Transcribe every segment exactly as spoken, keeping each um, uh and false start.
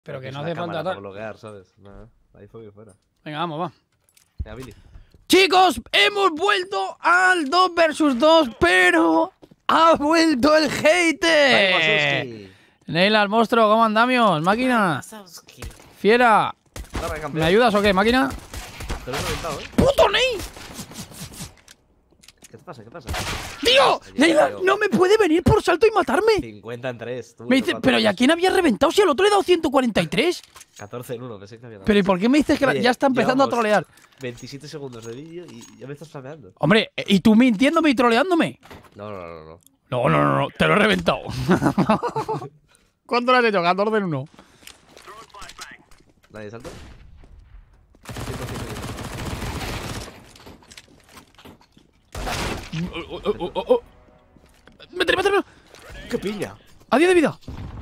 Pero Porque que es no una hace falta cámara tal. para bloquear, ¿sabes? Nada, ahí fue que fuera. Venga, vamos, va. Venga, Billy. Chicos, hemos vuelto al dos versus dos, pero ha vuelto el hater. Wazowski. Neila, el monstruo, ¿cómo andamios? Máquina, Wazowski. fiera. Dame, campeón. ¿Me ayudas o qué, máquina? Te lo he reventado, ¿eh? ¡Puto Ney! ¿Qué te pasa? ¿Qué pasa? ¡Tío! Oye, Neila, tío. no me puede venir por salto y matarme. cincuenta en tres. Tú, Me dice, cuatro, pero ¿y a dos. quién había reventado si al otro le he dado ciento cuarenta y tres? catorce en uno, pensé que había dado. Pero ¿y por qué me dices que la- Oye, ya está empezando a llevamos trolear? veintisiete segundos de vídeo y ya me estás flameando. Hombre, ¿y tú mintiéndome y troleándome? No, no, no, no. No, no, no, no, te lo he reventado. ¿Cuánto le has hecho? catorce en uno. ¿Nadie salta? Oh, oh, oh, oh, oh. ¡Métele, métele! ¡Qué piña! ¡A diez de vida!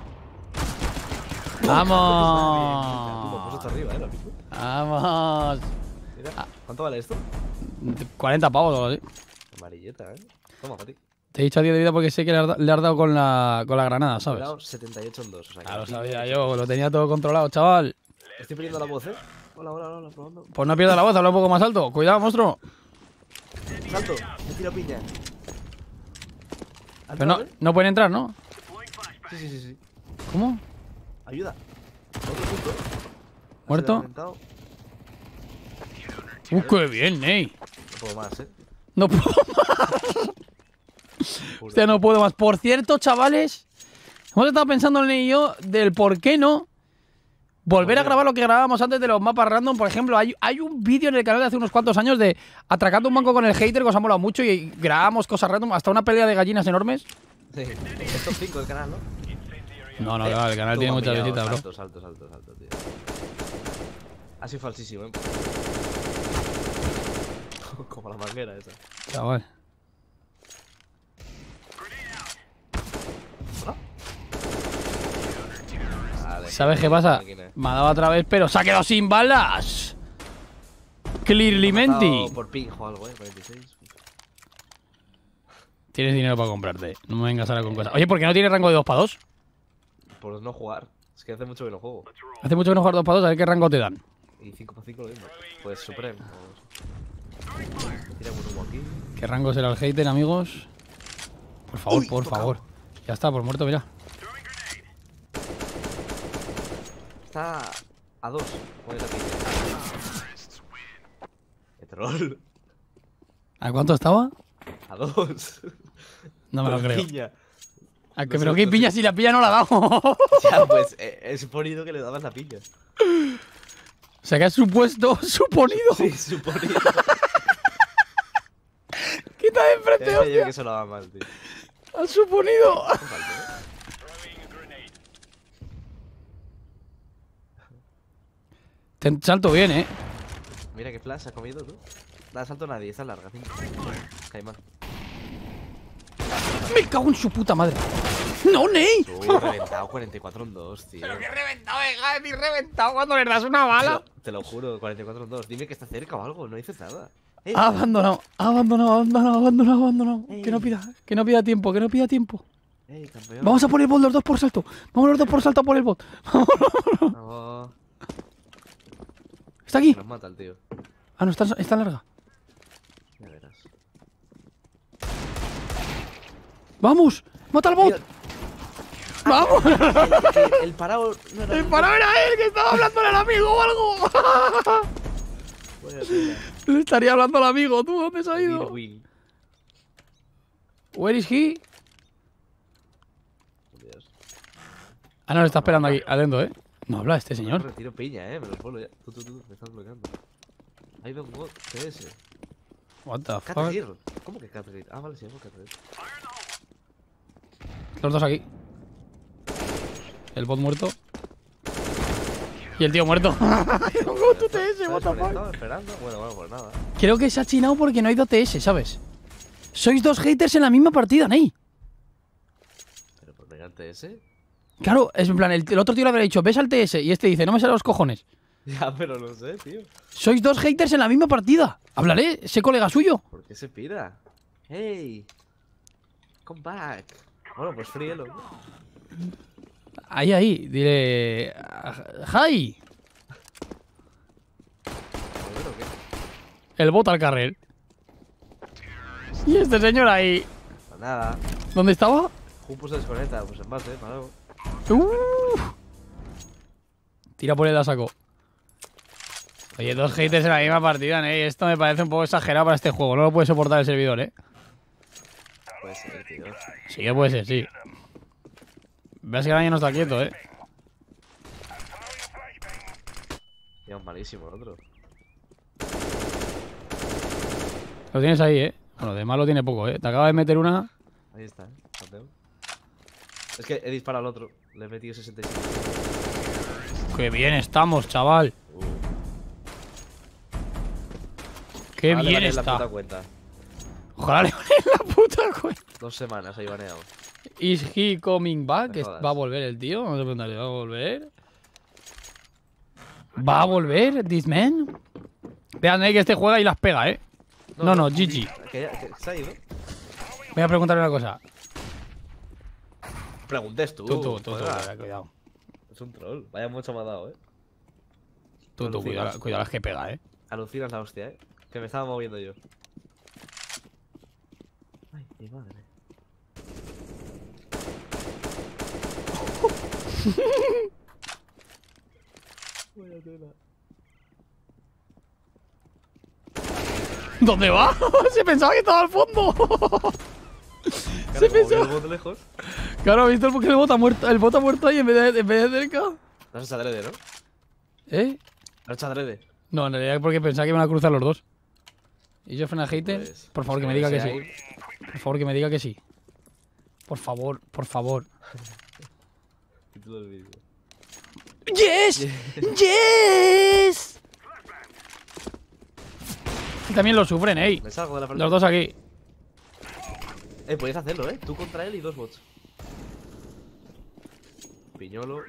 Pues ¡Vamos! está arriba, eh, la pico. ¡Vamos! Mira, ¿cuánto vale esto? cuarenta pavos o algo así. Amarilleta, eh. Toma, para ti. Te he dicho a diez de vida porque sé que le has, da- le has dado con la, con la granada, ¿sabes? Cuidado, setenta y ocho en dos. O sea, que Ya lo aquí- sabía yo, lo tenía todo controlado, chaval. Estoy perdiendo la voz, eh. Hola, hola, hola, probando. Pues no pierdas la voz, habla un poco más alto. Cuidado, monstruo. Salto, me tiro piña. ¿Ha Pero no, entrado, eh? no pueden entrar, ¿no? Sí, sí, sí, sí. ¿Cómo? Ayuda. Otro punto. ¿Muerto? Se le ha reventado. ¡Uh, qué bien, Ney! No puedo más, eh. No puedo más. Hostia, no puedo más. Por cierto, chavales, hemos estado pensando en ello del por qué no volver a grabar lo que grabábamos antes de los mapas random. Por ejemplo, hay, hay un vídeo en el canal de hace unos cuantos años de atracando un banco con el hater que os ha molado mucho y grabamos cosas random, hasta una pelea de gallinas enormes. Sí. Es top cinco del canal, ¿no? No, no, el canal Tú, tiene me muchas has visitas, pillado. bro. Salto, salto, salto, salto, tío. Ha sido falsísimo, eh. Como la manguera esa. Chaval. Vale, ¿Sabes qué pasa? máquina. Me ha dado otra vez, pero se ha quedado sin balas. Clearly Me ha matado menti. por ping o algo, eh. cuarenta y seis. Tienes dinero para comprarte. No me vengas ahora con cosas. Oye, ¿por qué no tienes rango de dos para dos? Por no jugar. Es que hace mucho que no juego. Hace mucho que no juegas dos para dos, a ver qué rango te dan. Y cinco para cinco lo mismo. Pues Supreme. Tira un humo aquí. ¿Qué rango será el hater, amigos? Por favor, Uy, por tocado. favor. Ya está, por muerto, mira. Está a dos. Joder, aquí. ¡Qué troll! ¿A cuánto estaba? A dos. No me lo Con creo. piña. ¿A que, No pero sé, qué no piña sé. si la piña no la ha dado? Ya, pues eh, he suponido que le dabas la piña. O sea, que has supuesto, suponido. Sí, suponido. Quita de enfrente, Ya sabía yo hostia. que eso lo daba mal, tío. Has suponido. No falta, ¿eh? Te salto bien, eh. Mira qué flash ha comido tú. Da salto a nadie, está larga. cinco. Caimán. Me cago en su puta madre. ¡No, Ney! Tú, reventado cuarenta y cuatro en dos, tío. Pero que he reventado, deja de decir reventado cuando le das una Te bala. lo, te lo juro, cuarenta y cuatro en dos. Dime que está cerca o algo, no dices nada. Eh, Ha abandonado, ha abandonado, abandonado, abandonado, abandonado. Ey. Que no pida, que no pida tiempo, que no pida tiempo. ey, campeón. Vamos a por el bot los dos por salto. Vamos los dos por salto a por el bot. Vamos. Está aquí. Nos mata el tío. Ah, no, está, está larga. Ya verás. ¡Vamos! ¡Mata al bot! Tío, ¡Vamos! el, el- el parado no era El parado era él, que estaba hablando al amigo o algo. Buena tela. Le estaría hablando al amigo. ¿Tú dónde se ha Win, ido? win. Where is he? Dios. Ah, no, le está esperando aquí. Atento, ¿eh? No habla este señor. Retiro piña, eh. Me los vuelo ya. Tú, tú, tú. Me estás bloqueando. Ahí veo un bot. ¿Qué es ese? What the fuck. Catgir. ¿Cómo que Catgir? Ah, vale, se llama Catgir. Los dos aquí. El bot muerto. Y el tío muerto. ¿Cómo tú T S? What the fuck? Estaba esperando. Bueno, bueno, pues nada. Creo que se ha chinado porque no hay dos T S, ¿sabes? Sois dos haters en la misma partida, Ney. Pero por delante ese. Claro, es en plan, el, el otro tío le habría dicho, ves al T S, y este dice, no me sale los cojones. Ya, pero no sé, tío. Sois dos haters en la misma partida. Hablaré, ese colega suyo. ¿Por qué se pira? Hey. Come back. Bueno, pues fríelo. Ahí, ahí. Dile... ¡Hi! ¿Pero qué? El bot al carril. Y este señor ahí. Pues nada. ¿Dónde estaba? Jupo se desconecta, pues en base, para algo. Uh. Tira por él, la sacó. Oye, dos haters en la misma partida, ¿eh? Esto me parece un poco exagerado para este juego. No lo puede soportar el servidor, ¿eh? Puede ser, tío. Sí que puede ser, sí. Veas que el año no está quieto, ¿eh? Y es malísimo el otro. Lo tienes ahí, ¿eh? Bueno, de malo tiene poco, ¿eh? Te acaba de meter una... Ahí está, ¿eh? Campeón. Es que he disparado al otro. Le he metido sesenta y siete. ¡Qué bien estamos, chaval! Uh. ¡Qué Ahora le bien baneé la está! puta cuenta. Ojalá le banen la puta cuenta. Dos semanas ahí baneado. ¿Is he coming back? Me jodas. ¿Va a volver el tío? Vamos a preguntarle, ¿va a volver? ¿Va a volver, this man? Vean, eh, que este juega y las pega, ¿eh? No, no, G G. Que ya, que se ha ido. Voy a preguntarle una cosa. Preguntes tú. Tú, tú, tú, tú, juega. cuidado. Es un troll. Vaya mucho me ha dado, eh. Tú, tú, cuidado, cuidado las que pega, ¿eh? Alucinas la hostia, eh. Que me estaba moviendo yo. Ay, mi madre. Vaya tela. ¿Dónde va? Se pensaba que estaba al fondo. Claro, Se como vi pensaba... el bot lejos. Claro, ¿has visto el, el bot ha muerto? El bot ha muerto ahí en vez de, en vez de cerca. Lo has hecho adrede, ¿no? ¿Eh? Lo has hecho adrede. No, en realidad porque pensaba que iban a cruzar los dos. ¿Y yo frena hater? Pues, Por favor, pues que me diga que sea sí. ahí. Por favor, que me diga que sí. Por favor, por favor. Título del vídeo. ¡Yes! ¡Yes! También lo sufren, ey. Me salgo de la frente. Los dos aquí. Eh, podéis hacerlo, eh. Tú contra él y dos bots. Piñolo.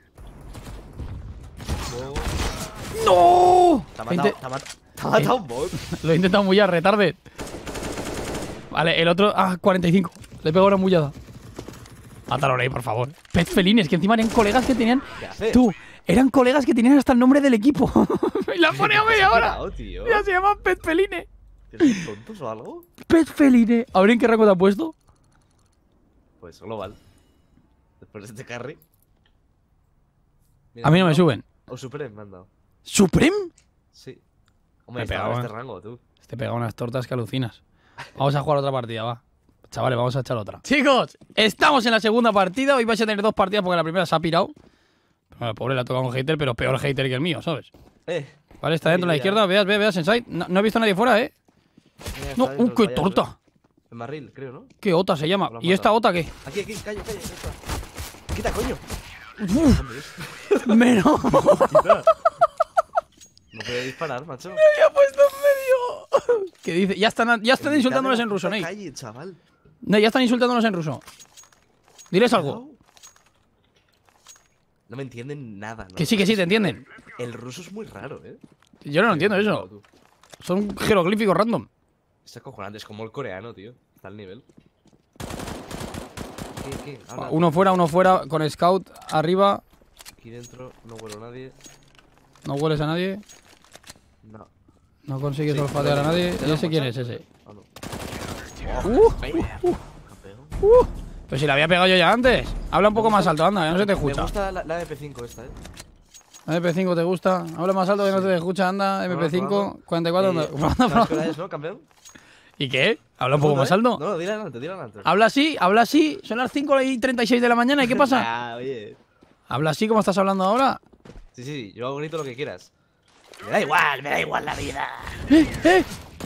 Oh. ¡No! Te ha Lo he matado, inte- te ha matado, te ha matado un bot. Lo he intentado mullar, retarde. Vale, el otro... Ah, cuarenta y cinco. Le pego una mullada. Mátalo, Rey, por favor. Pet Felines, que encima eran colegas que tenían... ¿Qué hace? Tú, eran colegas que tenían hasta el nombre del equipo. Y la pone a media hora. Cuidado, tío. Ya se llaman Pet Feline. ¿Tienes tontos o algo? Pet Feline. A ver en qué rango te ha puesto. Pues global. Después de este carry. A mí no me suben. O Supreme me han dado. ¿Supreme? Sí. Me Hombre, estaba en pegaba. este rango, tú. Te pega unas tortas que alucinas. Vamos a jugar otra partida, va. Chavales, vamos a echar otra. Chicos, estamos en la segunda partida. Hoy vais a tener dos partidas porque la primera se ha pirado. Bueno, pobre, le ha tocado un hater, pero peor hater que el mío, ¿sabes? Eh. Vale, está dentro a la izquierda. Veas, veas, veas, inside. No, no he visto a nadie fuera, ¿eh? Mira, No, está dentro ¡uh, del qué payaso, torta! eh. En barril, creo, ¿no? ¿Qué ota se llama? Lo han ¿Y esta matado. ota qué? Aquí, aquí, calla, calla. ya está. Quita, coño. Uf, menos. Quita. No puede disparar, macho. Me había puesto en medio. ¿Qué dice? Ya están, ya están insultándonos en ruso, Ney. Calle, chaval. No, ya están insultándonos en ruso. Diles algo. No me entienden nada, ¿no? Que sí, que sí, te entienden. El ruso es muy raro, ¿eh? Yo no lo entiendo eso. Tú. Son jeroglíficos random. Es acojonante, es como el coreano, tío. Está al nivel. ¿Qué, qué? Habla. Uno fuera, uno fuera, con scout arriba. Aquí dentro no huelo a nadie. No hueles a nadie. No. No consigues Sí, olfatear a pero- nadie. ¿te ¿Y lo ese han quién es pasado? ese? Ah, no. Uh, Campeón. uh. Pero si la había pegado yo ya antes. Habla un poco Me más gusta- alto, anda, que no se te Me escucha. gusta la, la M P cinco esta, eh. M P cinco te gusta. Habla más alto que no se te escucha, anda. M P cinco, Probando. cuarenta y cuatro. Eh, Probando, ¿sabes probando. qué hora es, no, campeón? ¿Y qué? Habla un poco más alto. No, no, dile adelante, dile adelante. Habla así, habla así. Son las cinco y treinta y seis de la mañana. ¿Y qué pasa? Ah, oye. Habla así como estás hablando ahora. Sí, sí, yo hago grito lo que quieras. Me da igual, me da igual la vida. ¡Eh, eh!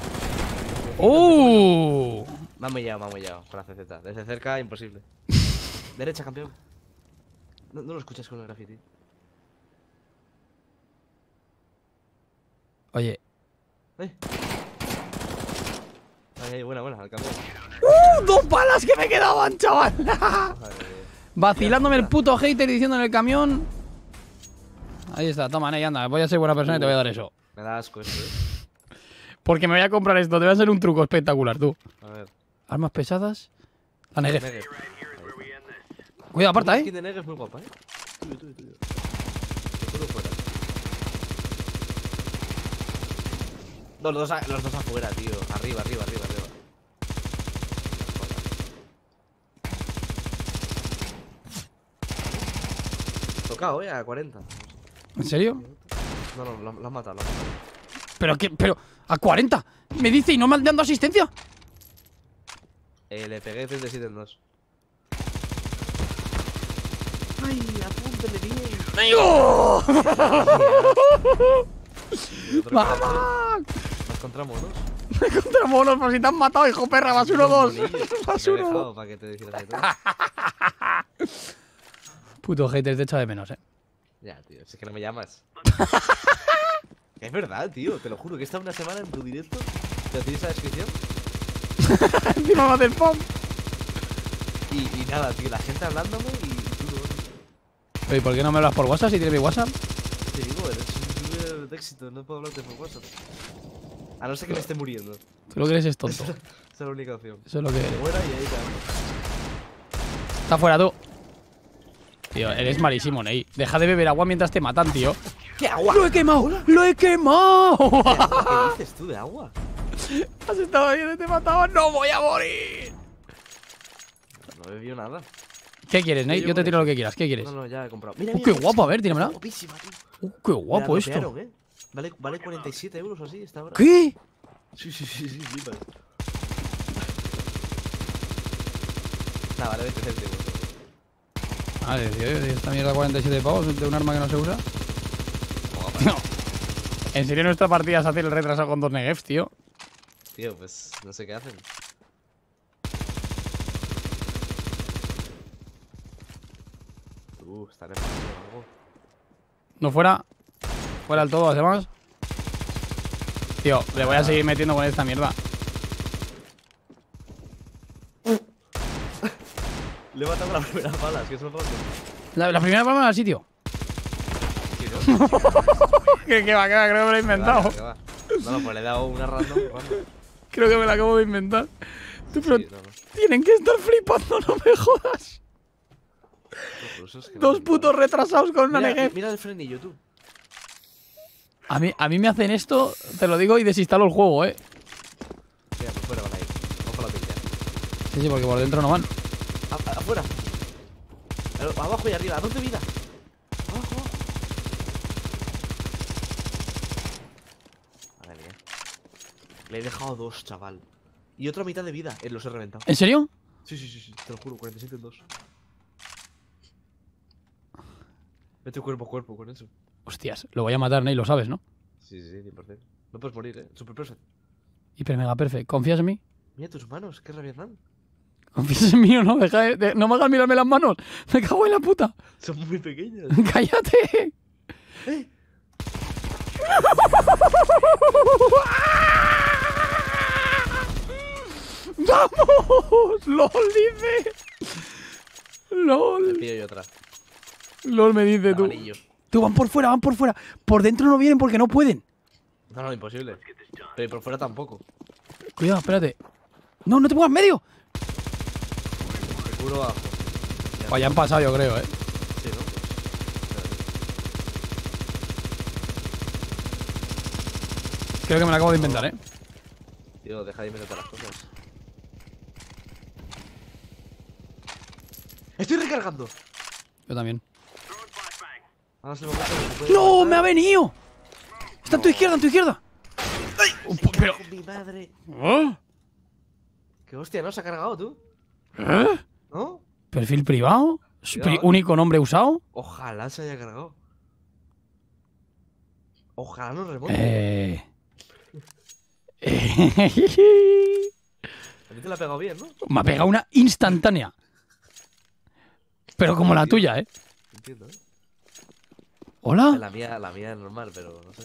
¡Uh! Me han mellado, me han mellado con la C Z. Desde cerca, imposible. Derecha, campeón. No, no lo escuchas con el graffiti. Oye. Eh. Ay, ay, buena, buena, al campeón. ¡Uh! ¡Dos balas que me quedaban, chaval! Joder. Vacilándome el puto hater diciendo en el camión. Ahí está, toma, Ney, anda. Voy a ser buena persona y te voy a dar eso. Me da asco esto, eh. Porque me voy a comprar esto. Te voy a hacer un truco espectacular, tú. A ver. Armas pesadas. La negué. Negue. Cuidado, aparta, La eh. skin de negro es muy guapa, eh. Tuyo, tuyo, tuyo. Te juro fuera. No, los dos, a, los dos afuera, tío. Arriba, arriba, arriba, arriba. Tocado, eh, a cuarenta. ¿En serio? No, no, lo, lo has matado, lo has matado. Pero que, pero, a cuarenta. Me dice y no me han dado asistencia. Eh, le pegué treinta y siete en dos. Ay, apúntele bien. ¡Amigo! ¡Mamá! Nos encontramos, ¿no? Contra monos, por si te han matado, hijo perra. Vas uno dos. Vas uno dos. Para que te dijeras de todo. Puto hater, te echa de menos, eh. Ya, tío, si es que no me llamas. Es verdad, tío, te lo juro que he estado una semana en tu directo. ¿Te hacéis esa descripción? Encima me hace spam. Y, y nada, tío, la gente hablándome y tú no. Oye, ¿por qué no me hablas por WhatsApp si tienes mi WhatsApp? Te digo, eres un youtuber de éxito, no puedo hablarte por WhatsApp. A no ser que me esté muriendo. Tú lo que eres es tonto. Esa es la única opción. Eso es lo que Que eres. muera y ahí te hablo. Está fuera tú. Tío, eres malísimo, Ney. Deja de beber agua mientras te matan, tío. ¿Qué agua? ¡Lo he quemado! ¡Lo he quemado! ¿Qué, agua? ¿Qué dices tú de agua? Has estado viendo y te mataban. ¡No voy a morir! No he bebido nada. ¿Qué quieres, Ney? Yo te tiro lo que quieras. ¿Qué quieres? No, no, ya he comprado. Mira, Uh, mira, qué mira, guapo, a ver, tíramela. Guapísima, tú. Uh, qué guapo Me la esto. dropearon, ¿eh? Vale, vale cuarenta y siete euros o así esta hora. ¿Qué? Sí, sí, sí, sí, flipas. Nah, vale veinte céntimos. Vale, tío, esta mierda cuarenta y siete pavos de un arma que no se usa. No. En serio, nuestra partida se hace el retrasado con dos negefs, tío. Tío, pues no sé qué hacen. Uh, están en algo. No fuera. Fuera del todo, además. Tío, le voy a seguir metiendo con esta mierda. Le he matado con las primeras balas, que son ratos. La, la primera palma al sitio. ¿Qué no? que, que va, que va, creo que me lo he inventado. ¿Qué va, qué va? No, no, pues le he dado una random. random. Creo que me la acabo de inventar. Tú, pero Sí, no, no. tienen que estar flipando, no me jodas. Los rusos que no Dos me putos importa. retrasados con una Mira, negef. mira el frenillo, tú. A mí, a mí me hacen esto, te lo digo, y desinstalo el juego, eh. Mira, por fuera van a ir. Vamos por la pinilla. Sí, sí, porque por dentro no van. A- a- Afuera. A- Abajo y arriba. ¿A dónde vida? Abajo, abajo. Madre mía. Le he dejado dos, chaval. Y otra mitad de vida. Eh, los he reventado. ¿En serio? Sí, sí, sí, sí. Te lo juro. cuarenta y siete en dos. Vete cuerpo a cuerpo con eso. Hostias, lo voy a matar, Ney, lo sabes, ¿no? Sí, sí, cien por ciento. No puedes morir, eh. Super perfect. Hiper mega perfect. ¿Confías en mí? Mira tus manos. Qué rabia dan. ¿Confías en mí o no? Deja de- de- no me hagas mirarme las manos. Me cago en la puta. Son muy pequeñas. ¡Cállate! ¡Eh! ¡Vamos! ¡Lol dice! Te ¡Lol! pillo yo otra. ¡Lol me dice tú! Amarillo. Tú, van por fuera, van por fuera. Por dentro no vienen porque no pueden. No, no, imposible. Pero por fuera tampoco. Cuidado, espérate. ¡No, no te pongas en medio! Seguro abajo. Ya. Pues ya han pasado, yo creo, eh. Sí, ¿no? Pues. Creo que me lo acabo de inventar, eh. Tío, deja de inventar las cosas. ¡Estoy recargando! Yo también. Ahora es el momento en el que puede ¡No! matar. ¡Me ha venido! Está en tu No. izquierda, en tu izquierda. Se pero- cago en mi madre. ¿Eh? ¡Qué hostia, no! ¿Se ha cargado tú? ¿Eh? ¿No? ¿Perfil privado? Cuidado, Pri- eh. ¿Único nombre usado? Ojalá se haya cargado. Ojalá no remonte. Eh... A ti te la ha pegado bien, ¿no? Me ha pegado una instantánea. Pero como la tuya, ¿eh? Entiendo, ¿eh? ¿Hola? La mía, la mía es normal, pero no sé.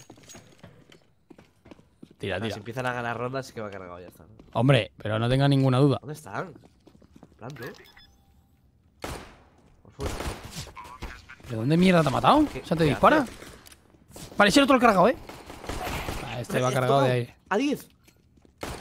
Tira, O sea, tira. si empiezan a ganar rondas, sí que va cargado, ya está, ¿no? Hombre, pero no tenga ninguna duda. ¿Dónde están? Planto. Por fuera. ¿De dónde mierda te ha matado? ¿Qué- O sea, te qué dispara. hace? Vale, ese otro lo he cargado, ¿eh? Ah, este va He cargado de tocado aire. A diez.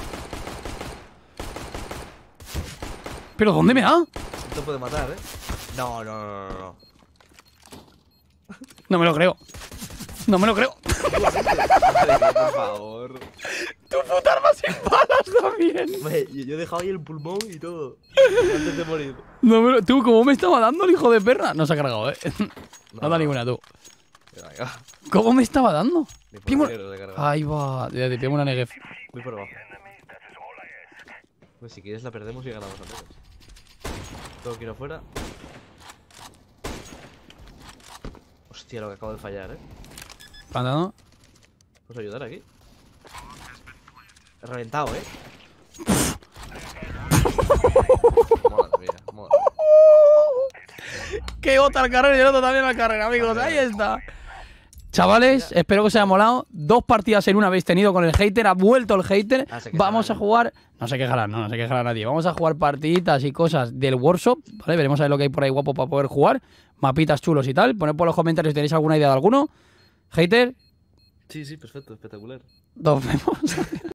¿Pero dónde me da? No te puede matar, ¿eh? No, no, no, no, no. No me lo creo. No me lo creo. Madre, por favor. Tu puta arma sin balas también. Hombre, yo, yo he dejado ahí el pulmón y todo. Antes de morir. No me lo... Tú, ¿cómo me estaba dando el hijo de perra? No se ha cargado, eh. No, No, da ninguna, tú. Venga, venga. ¿Cómo me estaba dando? Ni por Pimo- dinero se carga. Ahí va. Te te pego una negev. Voy por abajo. Pues si quieres la perdemos y ganamos a todos. Tengo que ir afuera. Hostia, lo que acabo de fallar, eh. ¿Andando? ¿Puedes ayudar aquí? He reventado, eh. Madre mía, madre mía. Que otra al carrera y el otro también al carrera, amigos. Ahí está. Chavales, espero que os haya molado. Dos partidas en una habéis tenido con el hater. Ha vuelto el hater. Ah, se quejará, Vamos a ¿no? jugar. No se quejará, no, no se quejará nadie. Vamos a jugar partiditas y cosas del workshop. ¿Vale? Veremos a ver lo que hay por ahí guapo para poder jugar. Mapitas chulos y tal. Poned por los comentarios si tenéis alguna idea de alguno. Hater, Sí, sí, perfecto, espectacular. nos vemos.